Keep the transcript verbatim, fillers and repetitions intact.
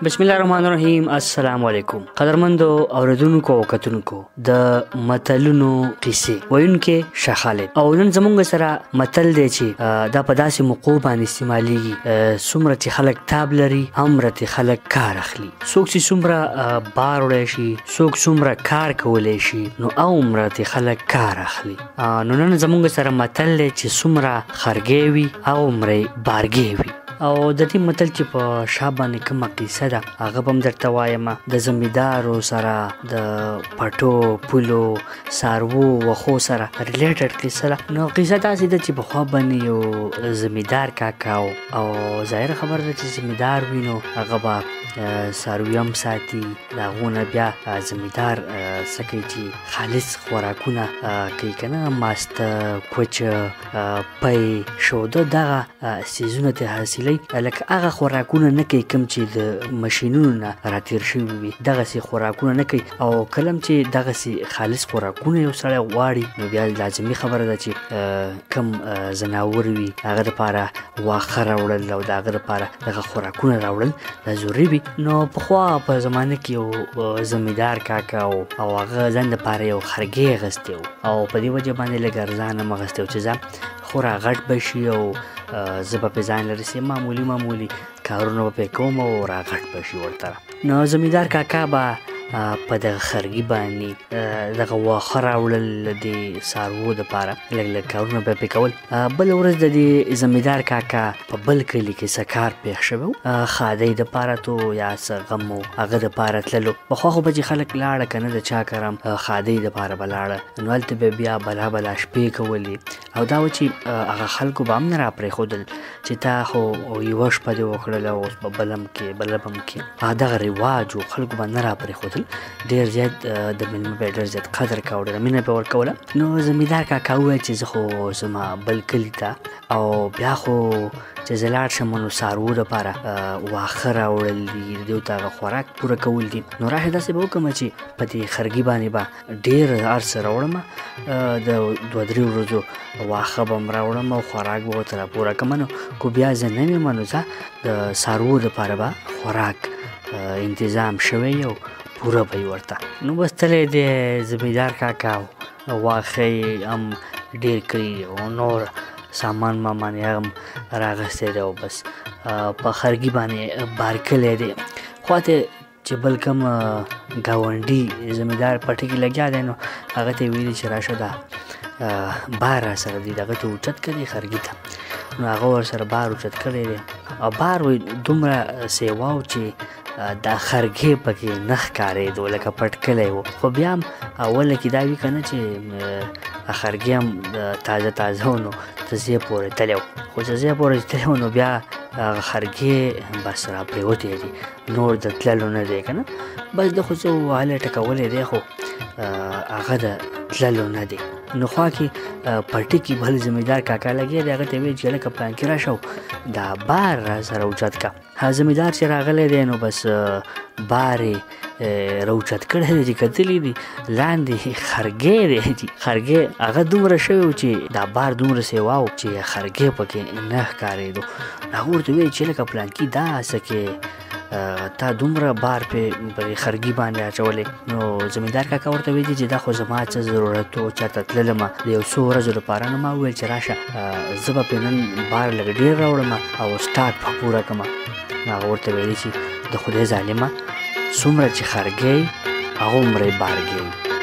بسم الله الرحمن الرحیم. السلام علیکم قدرمندو اوریدونکو او کتونکو د متلونو قصې ویونکې شاه خالد. او نن زمونږ سره متل دی چې دا په داسې موقعو باندې استعمالیږي څومره چې خلک تاب لري هومره چې خلک کار اخلي. څوک چې څومره بار وړی شي څوک څومره کار کولی شي نو هومره چې خلک کار اخلي. نو نن زمونږ سره متل دی چې څومره خرګې وي هومره بارګې وي. او د دې متل چې په شا باندې کومه قصه ده هغه به هم درته وایم. د زمیندارو سره د پټو پولو څاروو وښو سره ریلیټډ قصه ده. نو قصه داسې ده چې پخوا باندې یو زمیندار کاکا او ظاهره خبره ده چې زمیندار وي نو هغه به څاروي هم ساتي. د هغو نه بیا زمیندار څه کوي چې خالص خوراکونه کوي که نه، ماسته، کوچه، پی، شوده، دغه څیزونه ترې حاصلوي. لکه هغه خوراکونه نه کوي کوم چې د ماشینونو نه راتېر شوي وي، دغسې خوراکونه نه کوي. او کله هم چې دغسې خالص خوراکونه یو سړی غواړي نو بیا لازمي خبره ده چې کوم ځناور وي هغه دپاره واښه راوړل او د هغه دپاره دغه خوراکونه راوړل دا ضروري وي. نو پخوا په زمانه کې یو زمیندار کاکا او هغه ځان دپاره یو خرګې اخیستی و او په دې وجه باندې لږ ارزان هم اخیستی و چې ځه خو راغټ به شي او زه به پې ځان لرسې معمولي معمولي کارونه به پې کوم او راغټ به شي ورته. نو زمیندار کاکا به په دغه خرګي باندې دغه واښه راوړل د څاروو دپاره، لږ لږ کارونه به پې کول. بله ورځ د دې زمیندار کاکا په بل کلي کې څه کار پېښ شوی و، ښادۍ دپاره تو یا څه غم و هغه دپاره تللو. پخوا خو به چې خلک لاړه که نه د چا کره هم ښادۍ دپاره به لاړه نو هلته به بیا بلا بلا شپې کولې. او دا و چې هغه خلکو به هم نه را پرېښودل چې تا خو یوه شپه دې وکړله اوس به بله هم کې بله به هم کې. دغه رواج و، خلکو به نه را پرېښودل. ډېر زیات د مېلمه به یې ډېر زیات قدر کاوه، ډېره مینه به یې ورکوله. نو زمیندار کاکا وویل چې زه خو زما بل کلي ته او بیا خو چې زه لاړ شم نو څاروو دپاره واښه راوړل دي، دوی ته هغه خوراک پوره کول دي. نو راشئ داسې به وکړم چې په دې خرګي باندې به ډېر هر څه راوړم، د دوه درې ورځو واښه به هم راوړم او خوراک به ورته راپوره کړم. نو کو بیا زه نه یم نو ځه د څاروو دپاره به خوراک انتظام شوی او پوره به یې ورته. نو بس تللی دی زمیندار کاکا واښه یې هم ډېر کړي او نور سامان مامان یې هم راغستی دی او بس په خرګي باندې بار کلی دی. خواته چې بل کوم ګاونډي زمیندار پټي کې لګیا دی نو هغه ته یې ویلي چې راشه دا بار را سره دی دغه ته اوچت کړي خرګي ته. نو هغه ورسره بار اوچت کړی دی او بار وایي دومره سیوا و چې دا خرګې پکې نه ښکارېدو لکه پټ کلی و. خو بیا هم اوله کې دا وي که نه چې خرګې هم تازه تازه و نو تزې پورې تللی و. خو تزې پورې تللی و نو بیا هغه خرګې بس را پرېوتی دي، نور د تللو نه دی که نه. بس ده خو څه وهلی ټکولی دی خو هغه د تللو نه دی. نو خوا کې پټي کې بل زمیندار کاکا لګیا دی، هغه ته یې ویل چې هلکه پلان کې راشه او دا بار را سره اوچت که. زمیندار چې راغلی دی نو بس بار یې راوچت کړی دی چې کتلي دي لاندې خرګې دی چې خرګې هغه دومره شوی و چې دا بار دومره سیوا و چې خرګې پکې نه ښکارېدو. هغه ورته ویل چې هلکه پلان کې دا څه کې تا دومره بار پې خرګي باندې اچولی. نو زمیندار کاکا ورته ویلي چې دا خو زما څه ضرورت و چېرته تللم د یو څو ورځو لپاره. نو ما وویل چې راشه زه به پې نن بار لږ ډېر راوړم او سټارټ به پوره کړم. نو هغه ورته ویلي چې د خدای ظالمه څومره چې خرګی هغومره یې بارګی.